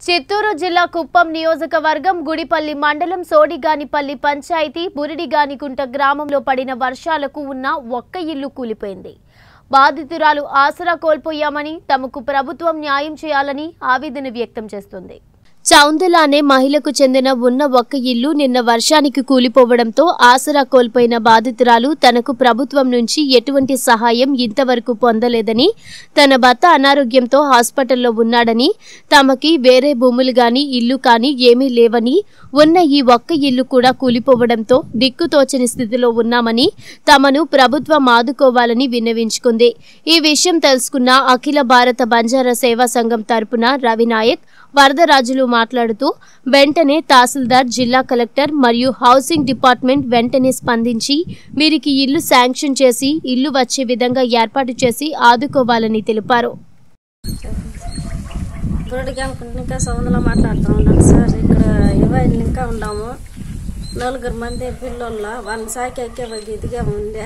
చిత్తూరు జిల్లా కుప్పం నియోజకవర్గం గుడిపల్లి మండలం సోడిగానిపల్లి పంచాయతీ బురిడిగానికుంట గ్రామంలో పడిన వర్షాలకు ఉన్న ఒక్క ఇల్లు కూలిపోయింది. బాధితురాలు ఆసరా కోల్పోయామని తమకు ప్రభుత్వం న్యాయం చేయాలని ఆవేదన వ్యక్తం చేస్తుంది. చౌందల అనే మహిళకు చెందిన ఉన్న ఒక్క ఇల్లు నిన్న వర్షానికి కూలిపోవడంతో ఆసరా కోల్పోయిన బాధితురాలు తనకు ప్రభుత్వం నుంచి ఎటువంటి సహాయం ఇంతవరకు పొందలేదని, తన భర్త అనారోగ్యంతో హాస్పిటల్లో ఉన్నాడని, తమకి వేరే భూములు గాని ఇల్లు కాని ఏమీ లేవని, ఉన్న ఈ ఒక్క ఇల్లు కూడా కూలిపోవడంతో దిక్కుతోచని స్థితిలో ఉన్నామని తమను ప్రభుత్వం ఆదుకోవాలని విన్నవించుకుంది. ఈ విషయం తెలుసుకున్న అఖిల భారత బంజారా సేవా సంఘం తరపున రవినాయక్, వరదరాజులు మాట్లాడుతూ వెంటనే తహసీల్దార్, జిల్లా కలెక్టర్ మరియు హౌసింగ్ డిపార్ట్మెంట్ వెంటనే స్పందించి వీరికి ఇల్లు శాంక్షన్ చేసి ఇల్లు వచ్చే విధంగా ఏర్పాటు చేసి ఆదుకోవాలని తెలిపారు. ఇంకా సౌందలో మాట్లాడుతూ ఉన్నాను సార్. ఇక్కడ 20 ఇంకా ఉన్నాము. 4 మంది పిల్లల వాళ్ళ సాకే ఇదిగా ఉండే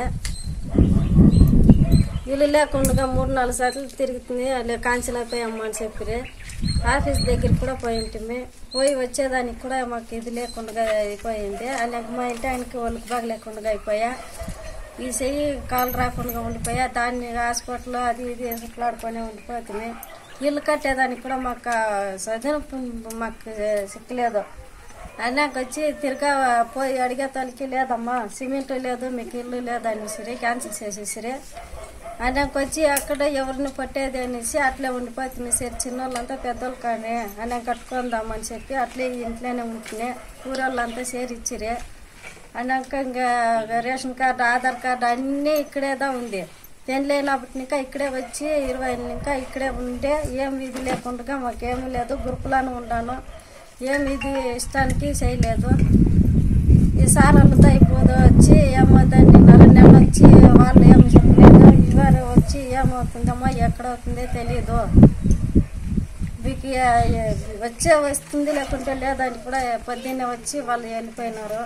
ఇల్లు లేకుండా 3-4 సార్లు తిరుగుతుంది. అలా కాంచలైపోయాము అని చెప్పి ఆఫీస్ దగ్గర కూడా పోయి వచ్చేదానికి కూడా మాకు ఇది లేకుండా అయిపోయింది. అలాగే మా ఇంటి ఆయనకి వాళ్ళకి బాగా లేకుండా అయిపోయా, ఈ చెయ్యి కాలు రాకుండా ఉండిపోయా. దాన్ని హాస్పిటల్ అది ఇది ఎసుట్లాడుకొని ఉండిపోతుంది. ఇల్లు కట్టేదానికి కూడా మాకు చదువు మాకు సిక్కలేదు. అన్నాక వచ్చి తిరగా పోయి అడిగేతానికి లేదమ్మా సిమెంట్ లేదు, మీకు ఇల్లు లేదు అనేసి క్యాన్సిల్ చేసేసిరి. అన్నాక వచ్చి అక్కడ ఎవరిని పట్టేది అనేసి అట్లే ఉండిపోతుంది సార్. చిన్నోళ్ళంతా పెద్దోళ్ళు కానీ అన్నా కట్టుకుందామని చెప్పి అట్లే ఇంట్లోనే ఉంటున్నాయి. ఊరోళ్ళంతా చేరిచ్చిరే. అన్నాక ఇంకా రేషన్ కార్డు, ఆధార్ కార్డు అన్నీ ఇక్కడేదా ఉంది. పెళ్ళైనప్పటి ఇంకా ఇక్కడే వచ్చి 20 ఇంకా ఇక్కడే ఉండే ఏం ఇది లేకుండా మాకేమీ లేదు. గ్రూపులను ఉన్నాను, ఏమి ఇది ఇష్టానికి చేయలేదు. ఈ సారాలతో అయిపోదు వచ్చి ఏమో దాన్ని 4 నెలలు వచ్చి వాళ్ళు ఏమి చెప్పలేదు. ఇవారు వచ్చి ఏమవుతుందమ్మా ఎక్కడ అవుతుందో తెలీదు. మీకు వస్తుంది లేకుంటే లేదని కూడా పొద్దున్నే వచ్చి వాళ్ళు వెళ్ళిపోయినారు.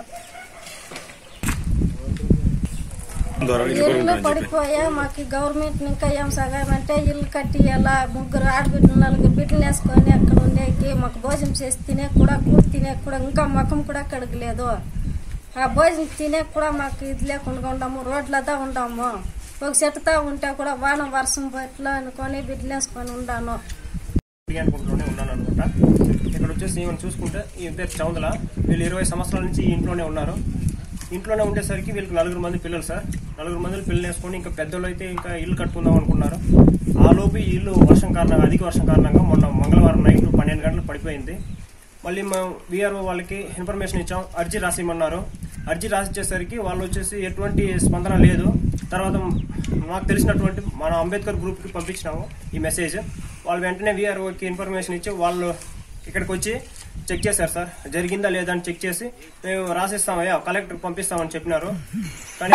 ఇల్లు పడిపోయా. మాకు గవర్నమెంట్ ఇంకా ఏం సహాయం అంటే ఇల్లు కట్టి ఎలా 3 ఆడబిడ్డలు 4 బిడ్డలు వేసుకొని అక్కడ ఉండేకి మాకు భోజనం చేసి తినే కూడా కూర తినే కూడా ఇంకా ముఖం కూడా కడగలేదు. ఆ భోజనం తినే కూడా మాకు ఇది లేకుండా ఉన్నాము. రోడ్లదా ఉన్నాము. ఒక చెట్టుతా ఉంటే కూడా వాన వర్షం బట్టలు అనుకొని బిడ్డలు వేసుకొని ఉన్నాను. ఇక్కడ వచ్చేసి ఈమెను చూసుకుంటే ఈ పేరు చౌందల. వీళ్ళు 20 సంవత్సరాల నుంచి ఈ ఇంట్లోనే ఉన్నారు. ఇంట్లోనే ఉండేసరికి వీళ్ళకి 4 మంది పిల్లలు సార్. 4 మంది పిల్లలు వేసుకొని ఇంకా పెద్దోళ్ళు అయితే ఇంకా ఇల్లు కట్టుకుందాం అనుకున్నారు. ఆ లోపు ఈ ఇల్లు వర్షం కారణంగా, అధిక వర్షం కారణంగా మొన్న మంగళవారం నైట్ 12 గంటలు పడిపోయింది. మళ్ళీ మేము వీఆర్ఓ వాళ్ళకి ఇన్ఫర్మేషన్ ఇచ్చాం, అర్జీ రాసిమన్నారు. అర్జీ రాసిచ్చేసరికి వాళ్ళు వచ్చేసి ఎటువంటి స్పందన లేదు. తర్వాత మాకు తెలిసినటువంటి మన అంబేద్కర్ గ్రూప్కి పంపించినాము ఈ మెసేజ్. వాళ్ళు వెంటనే వీఆర్ఓకి ఇన్ఫర్మేషన్ ఇచ్చి వాళ్ళు ఇక్కడికి వచ్చి చెక్ చేశారు సార్. జరిగిందా లేదా అని చెక్ చేసి మేము రాసిస్తామయ్యా కలెక్టర్కి పంపిస్తామని చెప్పినారు. కానీ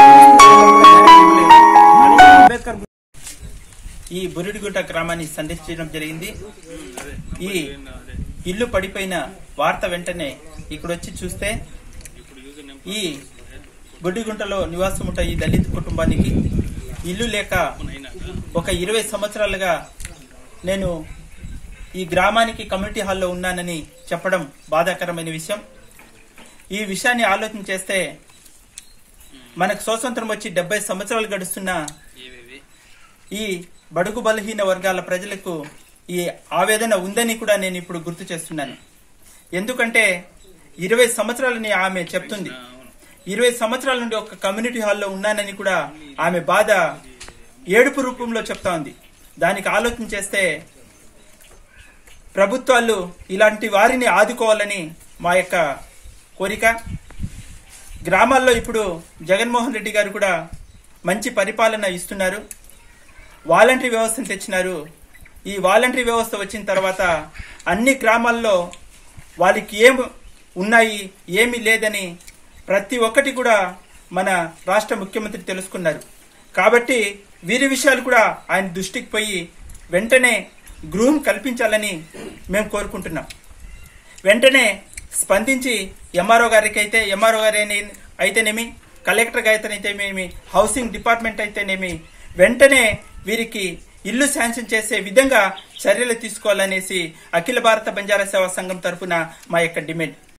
అంబేద్కర్ ఈ బురిడిగుంట గ్రామాన్ని సందర్శించడం జరిగింది. ఈ ఇల్లు పడిపోయిన వార్త వెంటనే ఇక్కడ వచ్చి చూస్తే ఈ బురిడిగుంటలో నివాసం ఉంట ఈ దళిత కుటుంబానికి ఇల్లు లేక ఒక 20 సంవత్సరాలుగా నేను ఈ గ్రామానికి కమ్యూనిటీ హాల్లో ఉన్నానని చెప్పడం బాధాకరమైన విషయం. ఈ విషయాన్ని ఆలోచన చేస్తే మనకు స్వాతంత్రం వచ్చి 70 సంవత్సరాలు గడుస్తున్న ఈ బడుగు బలహీన వర్గాల ప్రజలకు ఈ ఆవేదన ఉందని కూడా నేను ఇప్పుడు గుర్తు చేస్తున్నాను. ఎందుకంటే 20 సంవత్సరాలని ఆమె చెప్తుంది. 20 సంవత్సరాల నుండి ఒక కమ్యూనిటీ హాల్లో ఉన్నానని కూడా ఆమె బాధ ఏడుపు రూపంలో చెప్తా ఉంది. దానికి ఆలోచన చేస్తే ప్రభుత్వాలు ఇలాంటి వారిని ఆదుకోవాలని మా యొక్క కోరిక. గ్రామాల్లో ఇప్పుడు జగన్మోహన్ రెడ్డి గారు కూడా మంచి పరిపాలన ఇస్తున్నారు. వాలంటరీ వ్యవస్థను తెచ్చినారు. ఈ వాలంటరీ వ్యవస్థ వచ్చిన తర్వాత అన్ని గ్రామాల్లో వాళ్ళకి ఏం ఉన్నాయి ఏమీ లేదని ప్రతి ఒక్కటి కూడా మన రాష్ట్ర ముఖ్యమంత్రి తెలుసుకున్నారు. కాబట్టి వీరి విషయాలు కూడా ఆయన దృష్టికి పోయి వెంటనే గృహం కల్పించాలని మేము కోరుకుంటున్నాం. వెంటనే స్పందించి ఎంఆర్ఓ గారికి అయితేనేమి, కలెక్టర్ గారి అయితేనేమి, హౌసింగ్ డిపార్ట్మెంట్ అయితేనేమి వెంటనే వీరికి ఇల్లు శాంక్షన్ చేసే విధంగా చర్యలు తీసుకోవాలనేసి అఖిల భారత బంజారా సేవా సంఘం తరఫున మా యొక్క డిమాండ్.